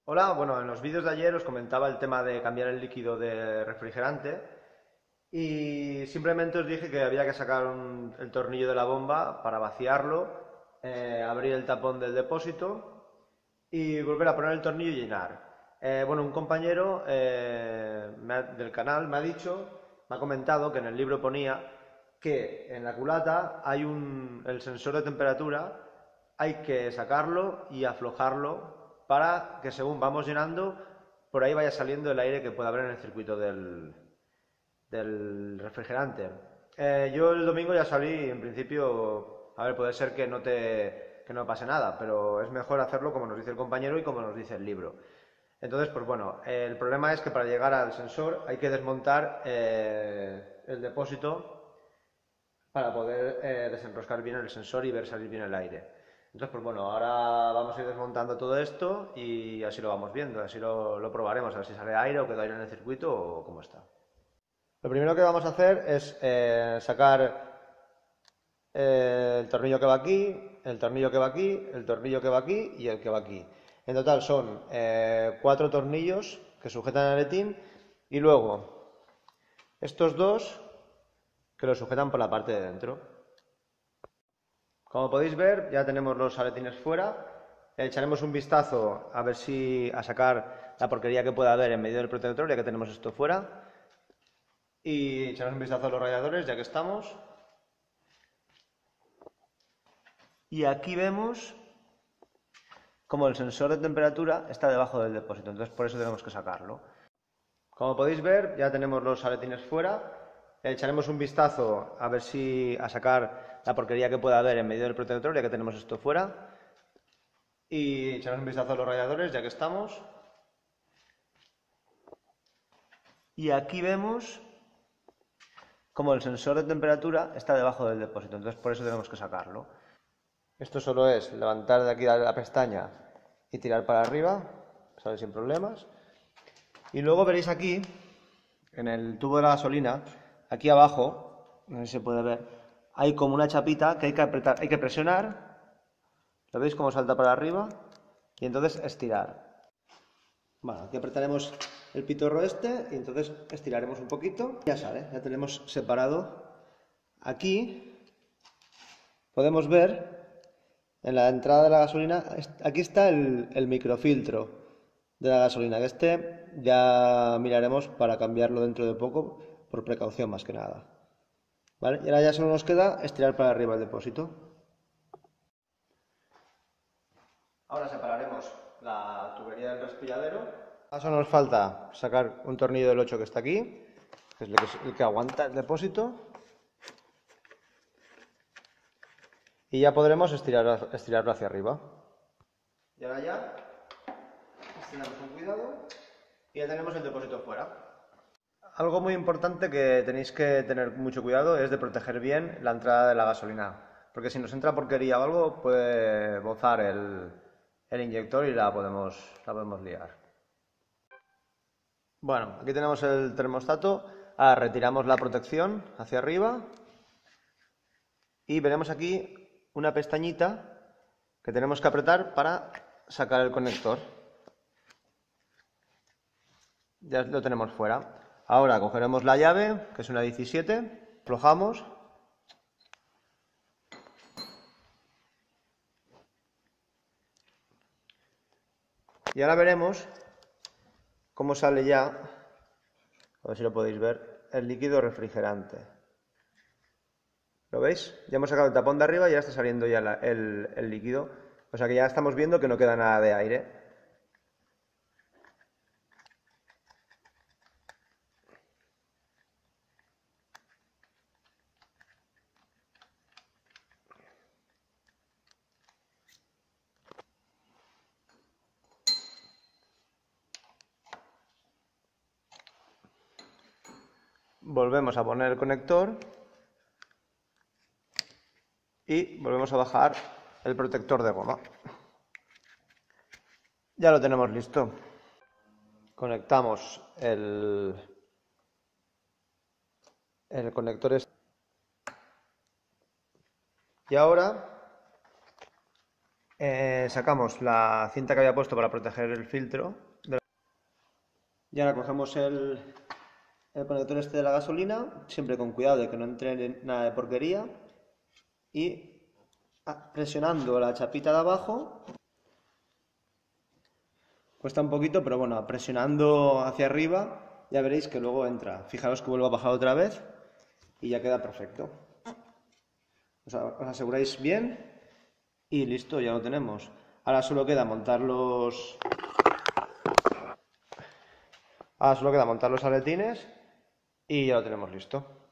Hola, bueno, en los vídeos de ayer os comentaba el tema de cambiar el líquido de refrigerante y simplemente os dije que había que sacar el tornillo de la bomba para vaciarlo, abrir el tapón del depósito y volver a poner el tornillo y llenar. Bueno, un compañero del canal me ha comentado que en el libro ponía que en la culata hay el sensor de temperatura, hay que sacarlo y aflojarlo para que según vamos llenando, por ahí vaya saliendo el aire que pueda haber en el circuito del refrigerante. Yo el domingo ya salí, en principio, a ver, puede ser que no pase nada, pero es mejor hacerlo como nos dice el compañero y como nos dice el libro. Entonces, pues bueno, el problema es que para llegar al sensor hay que desmontar el depósito para poder desenroscar bien el sensor y ver salir bien el aire. Entonces, pues bueno, ahora vamos a ir desmontando todo esto y así lo vamos viendo, así lo probaremos, a ver si sale aire o queda aire en el circuito o cómo está. Lo primero que vamos a hacer es sacar el tornillo que va aquí, el tornillo que va aquí, el tornillo que va aquí y el que va aquí. En total son cuatro tornillos que sujetan el aletín y luego estos dos que lo sujetan por la parte de dentro. Como podéis ver, ya tenemos los aletines fuera. Echaremos un vistazo a ver si a sacar la porquería que pueda haber en medio del protector, ya que tenemos esto fuera. Y echaremos un vistazo a los radiadores, ya que estamos. Y aquí vemos como el sensor de temperatura está debajo del depósito, entonces por eso tenemos que sacarlo. Como podéis ver, ya tenemos los aletines fuera. Echaremos un vistazo a ver si a sacar la porquería que pueda haber en medio del protector, ya que tenemos esto fuera. Y echaremos un vistazo a los radiadores, ya que estamos. Y aquí vemos como el sensor de temperatura está debajo del depósito, entonces por eso tenemos que sacarlo. Esto solo es levantar de aquí la pestaña y tirar para arriba, sale sin problemas. Y luego veréis aquí, en el tubo de la gasolina, aquí abajo, no sé si se puede ver, hay como una chapita que hay que apretar, hay que presionar, ¿lo veis cómo salta para arriba? Y entonces estirar. Bueno, aquí apretaremos el pitorro este y entonces estiraremos un poquito. Ya sale, ya tenemos separado. Aquí podemos ver en la entrada de la gasolina, aquí está el microfiltro de la gasolina, que este ya miraremos para cambiarlo dentro de poco, por precaución más que nada. ¿Vale? Y ahora ya solo nos queda estirar para arriba el depósito. Ahora separaremos la tubería del respilladero. Ahora solo nos falta sacar un tornillo del 8 que está aquí, que es el que aguanta el depósito. Y ya podremos estirarlo hacia arriba. Y ahora ya estiramos con cuidado y ya tenemos el depósito fuera. Algo muy importante que tenéis que tener mucho cuidado es de proteger bien la entrada de la gasolina, porque si nos entra porquería o algo puede bozar el inyector y la podemos liar. Bueno, aquí tenemos el termostato, ahora retiramos la protección hacia arriba y veremos aquí una pestañita que tenemos que apretar para sacar el conector. Ya lo tenemos fuera. Ahora cogeremos la llave, que es una 17, aflojamos y ahora veremos cómo sale ya, a ver si lo podéis ver, el líquido refrigerante. ¿Lo veis? Ya hemos sacado el tapón de arriba y ya está saliendo ya el líquido. O sea que ya estamos viendo que no queda nada de aire. Volvemos a poner el conector y volvemos a bajar el protector de goma. Ya lo tenemos listo. Conectamos el conector y ahora Sacamos la cinta que había puesto para proteger el filtro. Y ahora cogemos el conector este de la gasolina, siempre con cuidado de que no entre nada de porquería. Y presionando la chapita de abajo, cuesta un poquito, pero bueno, presionando hacia arriba ya veréis que luego entra. Fijaros que vuelvo a bajar otra vez y ya queda perfecto. Os aseguráis bien y listo, ya lo tenemos. Ahora solo queda montar los aletines y ya lo tenemos listo.